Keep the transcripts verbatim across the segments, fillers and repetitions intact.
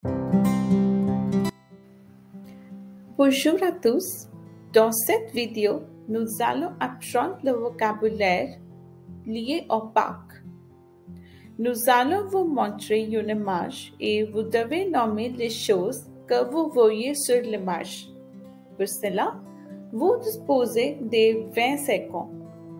Bonjour à tous. Dans cette vidéo, nous allons apprendre le vocabulaire lié au parc. Nous allons vous montrer une image et vous devez nommer les choses que vous voyez sur l'image. Pour cela, vous disposez de vingt secondes.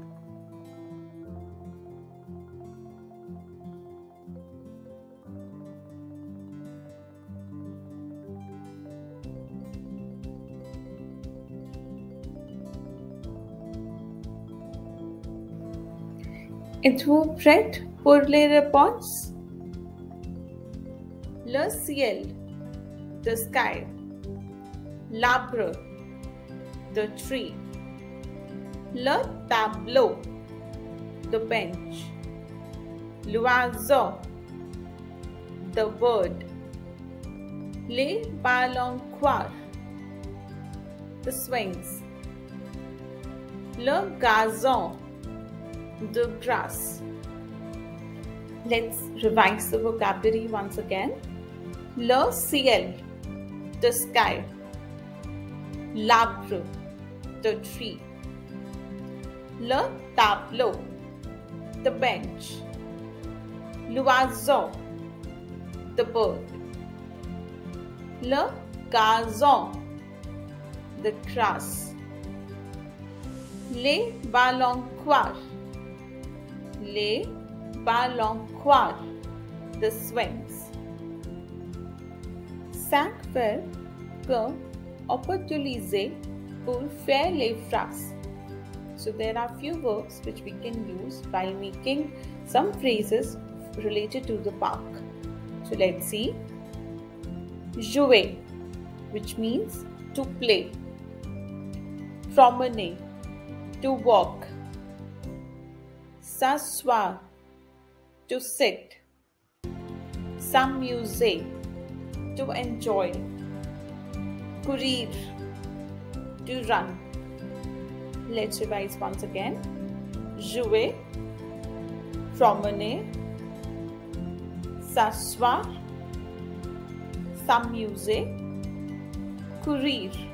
Êtes-vous prête pour les réponses? Le ciel, the sky. L'arbre, the tree. Le tableau, the bench. L'oiseau, the bird. Les balançoires, the swings. Le gazon, the grass. Let's revise the vocabulary once again. Le ciel, the sky. L'arbre, the tree. Le tableau, the bench. L'oiseau, the bird. Le gazon, the grass. Les balançoires, les balançoires, the swings. Cinq verbes que on peut utiliser pour faire les phrases. So there are few verbs which we can use by making some phrases related to the park. So let's see. Jouer, which means to play. Promener, to walk. S'asseoir, to sit. S'amuser, to enjoy. Courir, to run. Let's revise once again. Jouer, promener, s'asseoir, s'amuser, courir.